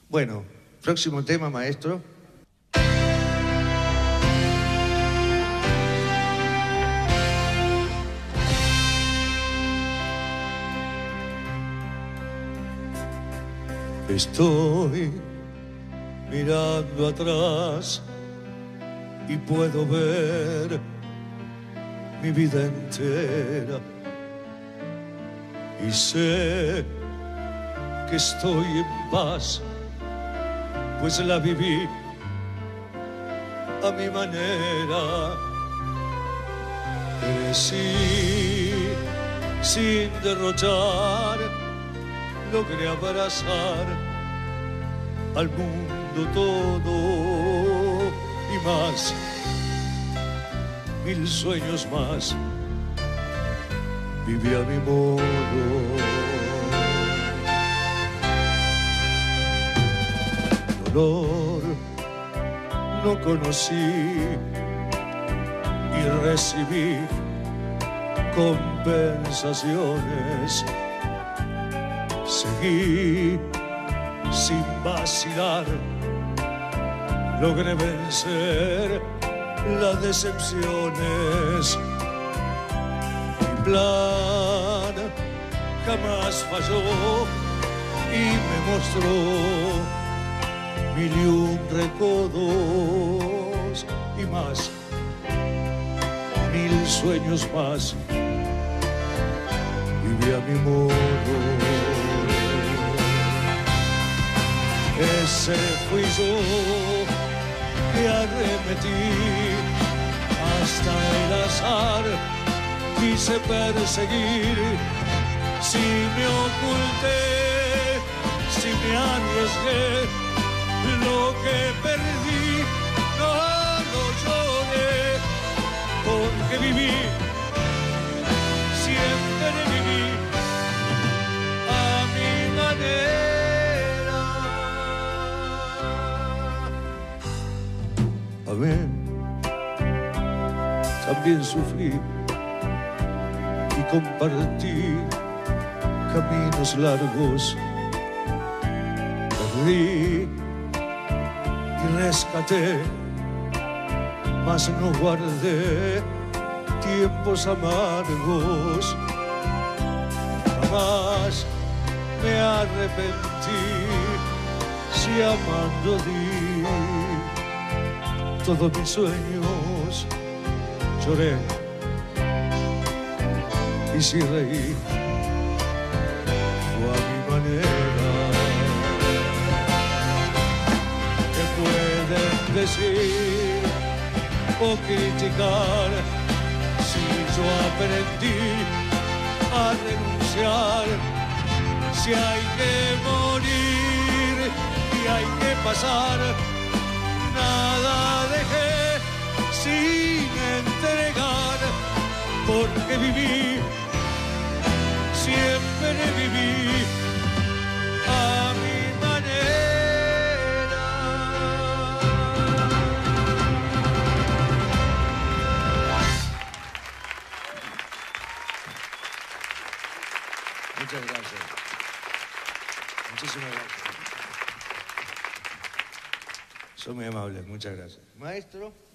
Bueno, próximo tema, maestro. Estoy mirando atrás y puedo ver mi vida entera y sé que estoy en paz, pues la viví a mi manera. Crecí sin derrochar, logré abrazar al mundo todo y más, 1000 sueños más, viví a mi modo. Dolor no conocí y recibí compensaciones. Seguí sin vacilar, logré vencer las decepciones. Mi plan jamás falló y me mostró 1001 recodos y más, 1000 sueños más, viví a mi modo. Ese fui yo que arremetí hasta el azar, quise perseguir. Si me oculté, si me arriesgué, lo que perdí no lo lloré, porque viví, siempre viví a mi manera. Amén. También sufrí y compartí caminos largos. Perdí y rescaté, mas no guardé tiempos amargos. Jamás me arrepentí si amando di todos mis sueños. Lloré y si reí fue a mi manera. ¿Qué pueden decir o criticar si yo aprendí a renunciar? Si hay que morir y hay que pasar, nada dejé sin entregar, porque viví, siempre viví a mi manera. Muchas gracias. Muchísimas gracias. Son muy amables, muchas gracias. Maestro.